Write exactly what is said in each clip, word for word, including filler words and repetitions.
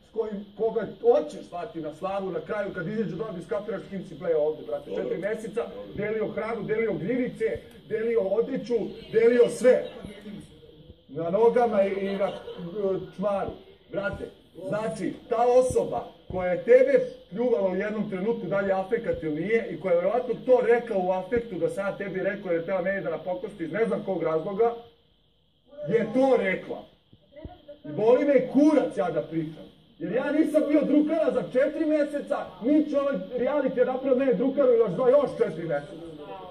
s kojim, koga hoćeš slati na slavu na kraju kad izađu dole diskapiraš s kim si plejao ovdje, brate. Četiri mjeseca, delio hranu, delio gljivice, delio odjeću, delio sve. Na nogama i na čmaru. Brate, znači, ta osoba koja je tebe pljuvala u jednom trenutku, da li je afekat ili nije, i koja je vjerojatno to rekla u afektu da sam ja tebi rekao jer je tela meni da napokosti iz ne znam kog razloga, je to rekla. I boli me kurac ja da pričam. Jer ja nisam bio drukara za četiri mjeseca, nič ovaj reality je napravio mene drukaru još za još četiri mjeseca.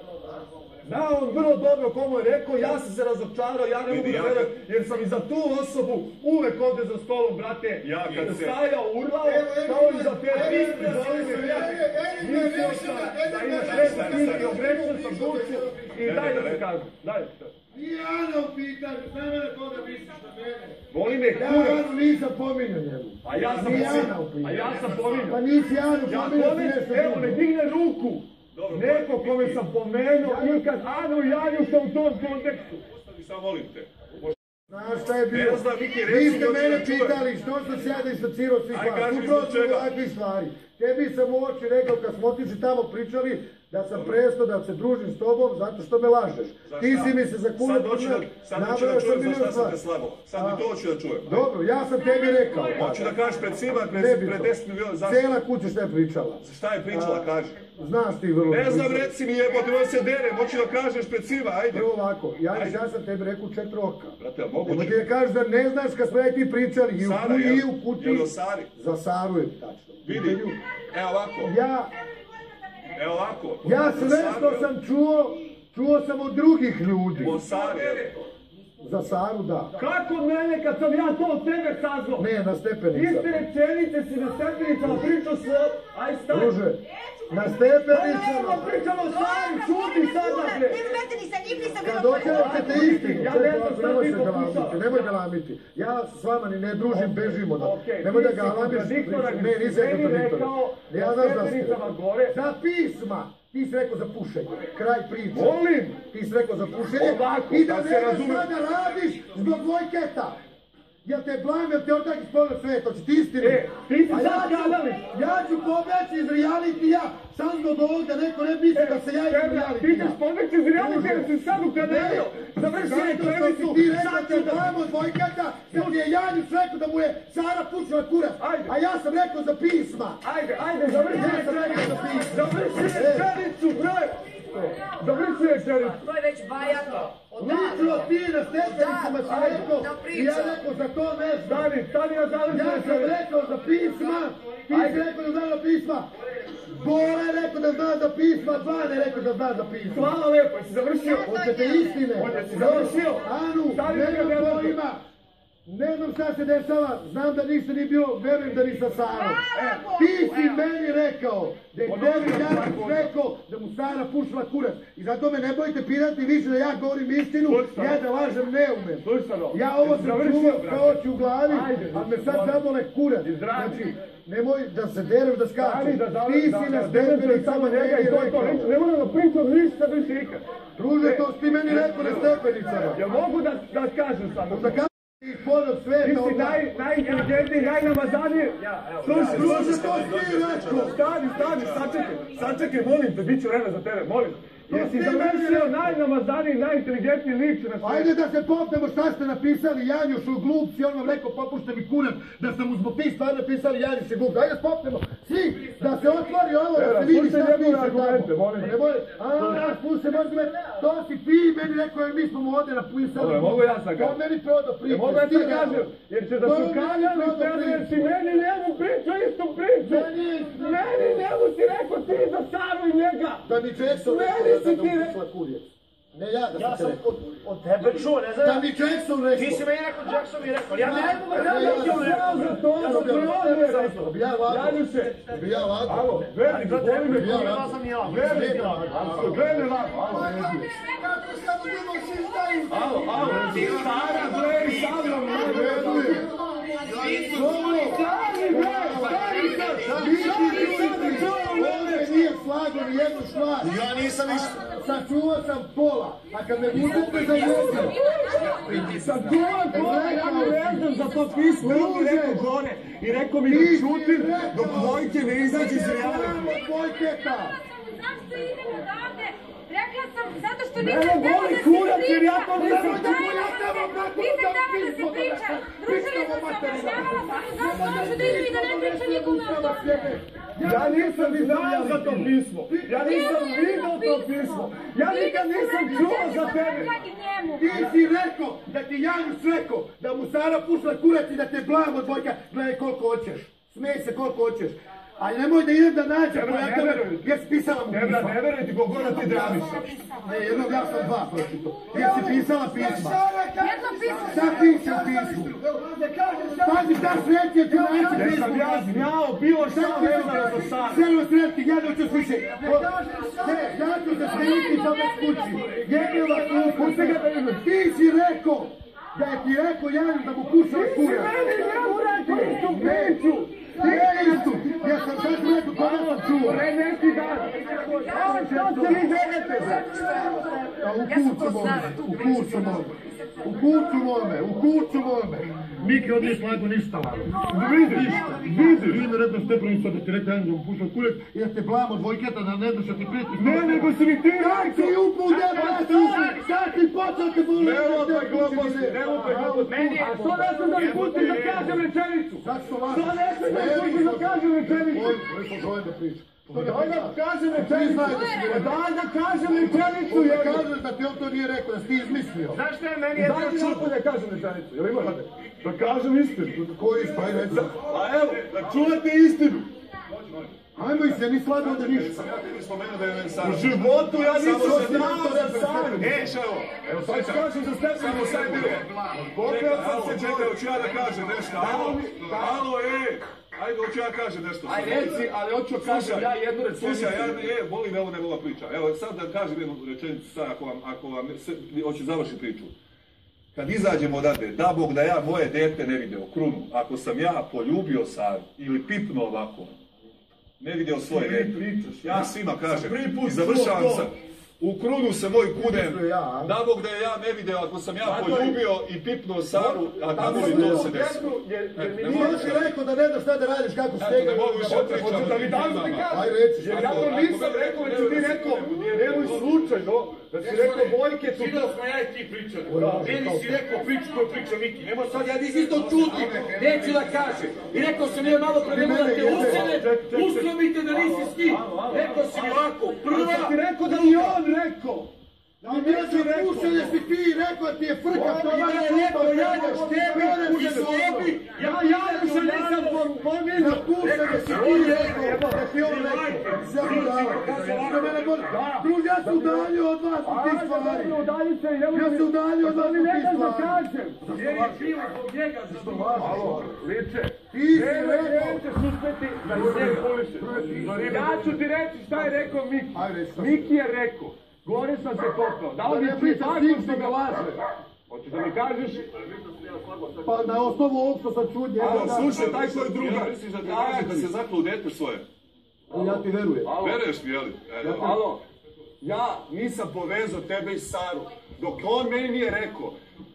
Znao on vrlo dobro komu je rekao, ja sam se razočarao, ja ne mogu da verujem, jer sam i za tu osobu uvek ovdje za stolom, brate, stajao, urlao, kao i za te pisme, boli me prijatelj. Mislio sam da imaš nešto pisme, ogrešio sam dušu i daj da se kažem, daj da se kažem. Nije Ana u pitanju, sve mene koga misliš na mene. Boli me kurac. Ja Anu nisam pominjao njemu. A ja sam pominjao. A ja sam pominjao. Pa nisi Anu pominjao si nešto drugo. Evo, ne digne ruku. Neko kome sam pomenuo ikad Anu i Janjuša u tom kontekstu. Ostavi, samo molim te. Znaš šta je bilo? Vi ste mene pitali što sam se ja distancirao svih vas. Upravo ovakvih stvari. Tebi sam u oči rekao kad smo otišli tamo pričali da sam prestao da se družim s tobom zato što me lažeš. Ti si mi se za kulet nabrao što bilo šta sam te slabo. Sad mi to hoću da čujem. Dobro, ja sam tebi rekao. Hoću da kažeš pred svima, pred deset miliona zašto. Cijela kuća šta je pričala. Šta je pričala, kaži. Znaš ti vrlo. Ne znam, reci mi jebote, on se dere, hoću da kažeš pred svima, ajde. Evo ovako, ja sam tebi rekao četiri oka. Brate, a moguće. Nemoj ti da kažeš da ne znaš kad smo ja ti pričali i u kuti. Jel o Sari? Za Saru je tačno. Vidi, evo ovako. Ja... Evo ovako. Ja sve što sam čuo, čuo sam od drugih ljudi. O Sari. Za Saru, da. Kako mene kad sam ja to od tebe saznao? Ne, na stepenicama. Iste rečenice si na stepenicama pričao sve. Aj stavi. Druže, na stepenicama. Pa nema pričamo o Sari, čuti sada bre. Nema veze ni sa njim, ni sa Kad doćemo ćete istinu. Ja ne znam šta ti pokušao. Nemoj ga lamiti. Ja s vama ni ne družim, bežimo. Nemoj da ga lamiš. Ne, nisam kontradiktor. Ja znam da ste. Za pisma. Ti si rekao za pušenje, kraj priče. Molim! Ti si rekao za pušenje i da ne sada radiš zbog Vojketa. Jel te blam, jel te otak iz pola sveta, hoće ti istinu? E, ti si sad kadali! Ja ću pobjeći iz realitija, sam zbog ovog da neko ne misli da se ja iz realitija. Ti ćeš pobjeći iz realitija jer si sad u kadalio. Završi je krevicu, sad ću blam od Vojketa, jer ti je Janjuš rekao da mu je Sara pušila kurac. A ja sam rekao za pisma. Ajde, ajde, završi je krevicu. Završi je krevicu, bre! Završi je krevicu. To je već bajato. Lično ti na stepenicama si rekao i ja rekao za to ne znam. Stani, stani ja završi. Ja sam rekao za pisma, ti si rekao da zna za pisma. Bora je rekao da zna za pisma, Zvan je rekao da zna za pisma. Hvala lepo, jesi završio? Hoćete istine. Jesi završio? Anu, ne znam ko ima. Ne znam šta se dešava, znam da niste ni bio, verujem da ni sa Sarom. Ti si meni rekao da je tebi Janjuš rekao da mu Sara pušila kurac. I zato me ne bojte pirati više da ja govorim istinu, ja da lažem ne umem. Ja ovo sam čuvao kao oči u glavi, a me sad zabole kurac. Znači, nemoj da se derem da skačem. Ti si na stepenicama meni rekao. Ne moram da pričam ništa više ikad. Druže, to si ti meni rekao na stepenicama. Ja mogu da kažem samo. I podo sveta od nas. Ti si najinteligentniji, najnamazaniji. Slušaj, slušaj, to si rekao. Stani, stani, sačekaj. Sačekaj, molim te, bit ću vreme za tebe, molim. Jesi završio najnamazaniji, najinteligentniji lik na svijetu. Ajde da se popnemo šta ste napisali Janjušu glupci, on vam rekao popušte mi kurac, da ste mu zbog tih stvari napisali Janjuš i glupci. Ajde spopnemo, svi, da se otvori ovo, da se vidi šta piše tamo. Ne boj, a, slušaj, možda to si ti meni rekao, jer mi smo mu ovdje napisali. Dobro, mogu ja sad kažem. To meni prodao priču. Mogu ja sad kažem, jer će da su kaljali tebe, jer si meni njemu pričao istu priču. Meni njemu si rekao ti za Saru i njega. Da mi Jackson rekao da mu pušla kurjec. Ne ja da sam te rekao. Od tebe čuo, ne znam. Da mi Jackson rekao. Ti si meni rekao, Jackson mi rekao. Ja ne mogu da ja sam znao za to, da bi on je rekao. Bi ja lago. Janjuše. Bi ja lago. Alo, vedi, boli me. Bi ja lago. Vedi, glede lago. Alo, alo. Sara, gledi, sa mnom. Ovdje nije slago ni jednu stvar. Ja nisam ništa. sačuvao sam pola, a kad me budete za jedno. Sačuvao pola, ja mu vezam za to pismo, on mi rekao gore i rekao mi da čutim dok Vojke ne izađe iz reality. Vojketa! Zašto idem odavde? Rekla sam, zato što Mene nisam tela boli da se kurac jer ja to priča. nisam Nisam htjela. tela da se priča. Družili smo se, objašnjavala sam mu zato hoću da idem i da ne pričam nikome o tome. Ja nisam ni znao za to pismo. Ja nisam vidio to pismo. Ja nikad nisam čuo za tebe. Ti si rekao da ti Janus rekao da mu Sara pušla kurac i da te blago dvojka, gledaj koliko hoćeš. Smej se koliko hoćeš. Ali nemoj da idem da nađem, Debra, ja ne tebe, verujem. jer si pisala mu Debra, pisma. ne verujem ti kogoda ti draviš. Ne, jednog ja sam dva pročito. Jer si pisala pisma. Jedno pismo. Šta piše u pismu? Pazi, šta sreće ću naći Jer pismu. sam ja znao bilo šta vezano za Saru. Sjelo sretki, jedno ću sviše. Ne, ja ću se srediti za već kući. Jedno vas pusti ga da vidim. Ti si rekao da je ti rekao Janus da mu pušao kurac. Neću. Ti je istu. Ja sam sad rekao koga sam čuo. Pre neki dan. A što se vi delete? A u kurcu mome, u kurcu mome. U kurcu mome, u kurcu mome. Miki od nije slago ništa lako. Vidiš, vidiš. Ti mi rekao Stepanica da ti rekao Janus da mu pušao kurac i da te blamo dvojketa da ne duša ti priti. Ne, nego si mi ti Kako rekao. si upao u depresiju? Sad ti počeo te boli. Ne lupaj gluposti, ne lupaj gluposti. A što ne sam da mi pustiš da kažem rečenicu? Zašto vas? Što ne sam da mi pustiš da kažem rečenicu? Daj da priča. Daj da kažem rečenicu. Daj da kažem rečenicu. Tu je kažeš da ti on to nije rekao, da si ti izmislio. Znaš šta je meni jedno Daj ti čudno? napolje da kažem rečenicu. Jel ima rade? Da kažem istinu. Koji spaj reći? A evo, da čujete istinu. Ajmo i se, ni slabo da ništa. Ti spomenuo da je meni Sara. U životu ja nisam Samo se znao za Saru. E, ševo, Evo sad kažem za Stefanu. samo sad bilo. Pokrio sam Alo, se čekaj, gore. hoću ja da kažem nešto. Alo, alo, e. Ajde, hoću ja kažem nešto. Aj reci, ali hoću kažem ja jednu rečenicu. Slušaj, ja je, volim ovo ne vola priča. Evo, sad da kažem jednu rečenicu sad, ako vam, ako vam, se, hoću završiti priču. Kad izađemo odavde, da Bog da ja moje dete ne vidio krunu, ako sam ja poljubio Saru ili pipnuo ovako, ne vidio svoje dete. Ja svima kažem, i završavam se. U krunu se moj kunem, da Bog da je ja ne vidio, ako sam ja poljubio i pipnuo Saru, a tamo li to se desilo. Nije si rekao da ne znaš šta da radiš, kako ste ga. Ne mogu više pričati. Da mi danas ti kažem. Aj reci. Jer ja to nisam rekao, već si ti rekao, nemoj slučajno, da si rekao Vojke tu. Vidio smo ja i ti pričali. Meni si rekao priču koju priča Miki. Nemoj sad, ja nisi to čuti. Neću da kažem. I rekao sam je malo pre nema da te usene. Uslovite da nisi s njim. Rekao si mi ovako. Ali sam ti Prva. rekao da i on rekao. A nije si pušao, jer si ti rekao da ti je frka. To je rekao Januš tebi u sobi. Ja Januša nisam pominao. Na pušanje si ti rekao, da ti on rekao. Sve udala. Što mene boli. Druž, ja se udaljio od vas u tih stvari. Ja se udaljio od vas u tih stvari. Jer je živo zbog njega za to. Alo, liče. Ti si Nema rekao. neće suspeti da se manipuliše. Ja ću ti reći šta je rekao Miki. Ajde, reći šta. Miki je rekao, gore sam se popao. Dao Da mi ne ti pričam tako s njim što što ga ga laže. Hoćeš da mi kažeš? Pa na osnovu ovog što sam čuo njega. Alo, da- slušaj, taj koji druga. Misliš da ti kaže da se zaklo u dete svoje? Ja ti verujem. Veruješ mi, jeli? E, dobro. Alo, ja nisam povezao tebe i Saru, dok on meni nije rekao.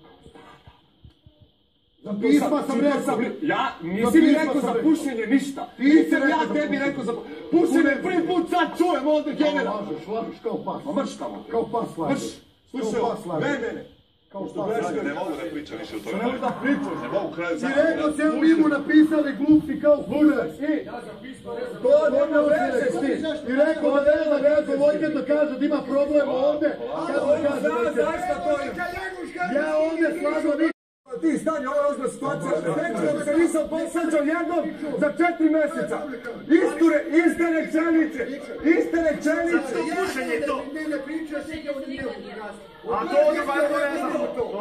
Za pisma sam Čitao rekao. Ja, Za nisi mi pisma rekao sam za rekao. pušenje ništa. Ti si Nisam rekao ja za tebi pušenje. rekao za pušenje. Prvi put sad čujem ovdje general. Lažeš, lažeš kao pas. Ma mrš tamo. Kao pas Mrš. lažeš. Slušaj, Kao pas lažeš. ne mene. Kao Što pas gledaš, lažeš. ne mogu da pričam više o tome. Ne možeš da pričaš. Ne mogu kraju I zakona. rekao se mi mu napisali glupci kao kurac. To nema veze s tim. I rekao da ne zna kako Vojka to kaže da ima problem ovdje. Kako On kaže zna Vojka? zašto to je. Ja ovdje slago nikad. Ti stani, ovo je ozbiljna situacija. Reći da se nisam posveđao jednom za četiri mjeseca. Isture, iste rečenice. Iste rečenice. Pušenje to. Ne, ne priča se kao da nije A to ono Marko ne znam.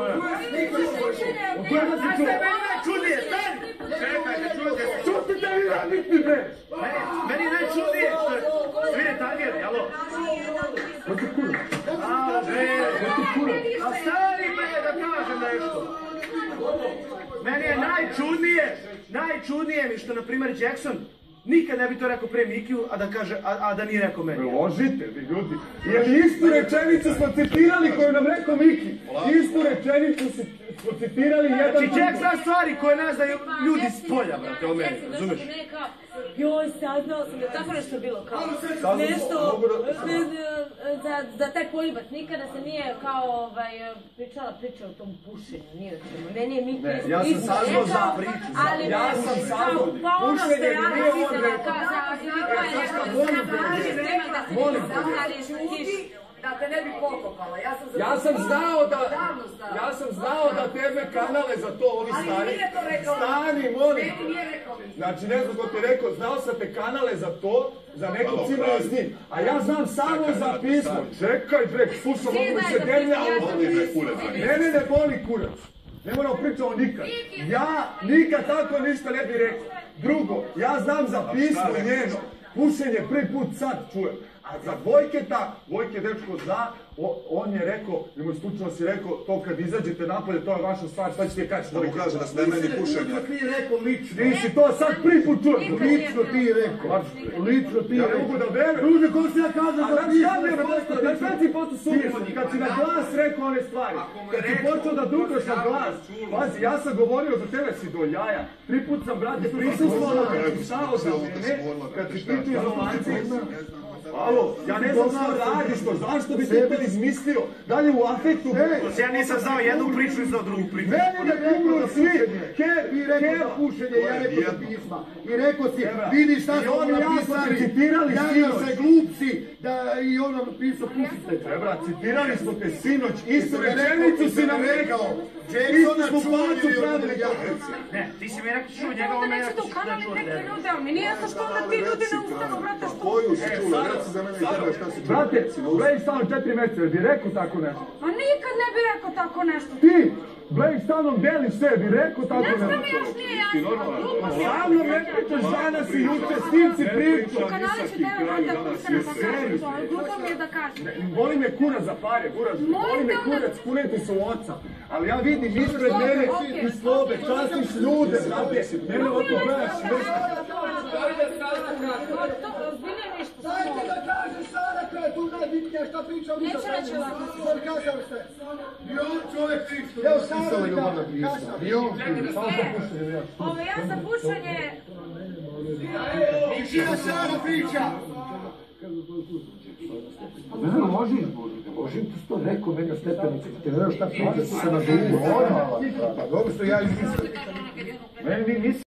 U kojega si čuo? Čudije, stani! Čekajte, čudije. Čutite vi raditi, bre! Meni je najčudnije što je... Svire tangeri, alo? A, bre! A stani me da kažem nešto. Meni je najčudnije, najčudnije mi što, na primjer, Jackson nikad ne bi to rekao pre Mikiju, a da kaže, a, a da nije rekao meni. Ložite vi ljudi. Jer istu rečenicu smo citirali koju nam rekao Miki. Istu rečenicu smo citirali jedan... Znači ček zna stvari koje ne znaju ljudi s polja, brate, o meni, razumeš? Joj, saznala sam, tako nešto bilo kao, nešto, za, za taj poljubac, nikada se nije kao, ovaj, pričala priča o tom pušenju, nije o čemu, meni je Miki isto ja sam saznao za priču, ali ja sam saznao, pa ono što pušenje ja bi bio on mislila, rekao. kao za, ili to je nešto, da se molim te, zahtališ, tiš. Da te ne bi pokopala, ja sam... Ja sam znao da, ja sam znao da tebe kanale za to ovi stari. Ali nije to rekao. Stani, molim. Meni nije rekao. Znači, ne znam ko ti je rekao, znao sam te kanale za to, za nekog cimaju s njim. A ja znam samo za pismo. Čekaj, bre, slušam ovo se dernja ovo. Ne, ne, ne boli kurac. Ne moramo pričamo nikad. Ja nikad tako ništa ne bi rekao. Drugo, ja znam za pismo njeno. Pušenje prvi put sad čujem. A za Vojketa, Vojke dečko zna, on je rekao, nemoj slučajno si rekao, to kad izađete napolje, to je vaša stvar, šta ćete kaći? Da mu kaže da se ne meni pušenja. Ti rekao lično. Ti si to sad prvi put čujem. Lično ti rekao. Lično ti Ja rekao. ne mogu da verujem. Druže, ko si ja kažem A za znaš pismo? kad je postao, znaš kad si postao sumnjivan, kad si na glas rekao one stvari, kad si počeo da drugaš na glas, pazi, ja sam govorio za tebe si do jaja, tri put sam, brate, prisustvovao, kad si stao za mene, kad si pričao izolanciji. Alo, ja ne znam što radiš to, zašto bi ti to izmislio? Dalje u afektu... Ja nisam znao jednu priču i znao drugu priču. Mene ne kumru svi! Ker, Ti rekao za pušenje, ja rekao za pisma. I rekao si, vidi šta I smo on i ja smo napisali, te citirali javlja sinoć. se glupci, da i on nam napisao pušite. Ebra, citirali smo te sinoć, istu rečenicu si nam rekao. Jacksona Istu smo plaću čuli pravili od kako. Ne, ti si mi rekao čuo njega, Onda on me neće rekao da u da kanali čuo neke tebe. ljude, ali mi nije jasno što onda ti ljudi ne ustanu, brate, što... Koju si čula? Reci za mene i tebe šta si čula. Brate, Blej stalno četiri mjeseca, bi rekao tako nešto? A nikad ne bi rekao tako nešto. Ti, Blej stalno deliš sve, bi rekao tako Nešto mi nešto? još nije jasno, glupo si. Sa mnom ne pričaš danas i juče, s tim si U pričao. kanali ću tebe, brate, ako ustane pa kažem to, ali glupo mi je da kažem. Boli me kurac za pare, kurac, boli me kurac, kuneti su oca. Ali ja vidim ispred mene i slobe, častiš ljude, brate, mene ovako gledaš, Ozbiljno ništa. Dajte da kažeš sada kada je tu najbitnija šta priča mi Neće reći ovako. Sarkazam se. I on čovjek priča. Evo sada ljubavna priča. I on priča. Ovo ja za pušenje... Tišina Sara priča. Ne, ložiš, Bože, ložim ti to rekao meni o stepenici, ti ne znaš šta priča, se na dugu, ono, pa dobro što ja izmislim. Meni nisi